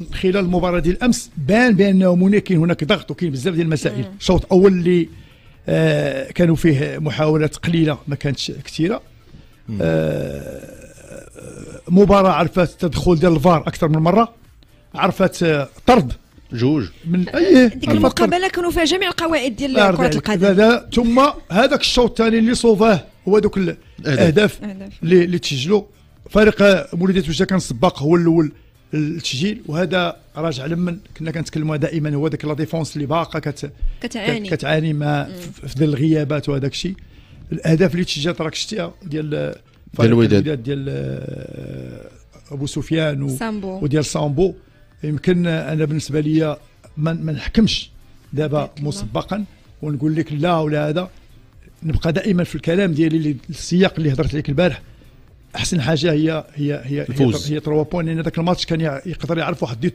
خلال المباراه ديال الامس بان بانه كاين هناك ضغط وكاين بزاف ديال المسائل. الشوط الاول اللي كانوا فيه محاولات قليله ما كانتش كثيره. مباراه عرفت تدخل ديال الفار اكثر من مره، عرفت طرد جوج من ديك المقابله كانوا فيها جميع القواعد ديال كره القدم. ثم هذاك الشوط الثاني اللي صوفاه هو دوك الاهداف اللي تسجلوا. فريق مولوديه وجده كان سباق هو الاول التسجيل، وهذا راجع لمن كنا كنتكلموا دائما هو داك لا ديفونس اللي باقا كتعاني مع في ظل الغيابات وهذاك الشيء. الاهداف اللي تسجلت راك شتيها ديال الوداد ديال ابو سفيان وديال سامبو. يمكن انا بالنسبه لي ما نحكمش دابا مسبقا ونقول لك لا ولا هذا، نبقى دائما في الكلام ديالي السياق اللي هضرت عليك البارح. احسن حاجه هي 3 بوين، لان ذاك الماتش كان يقدر يعرف واحد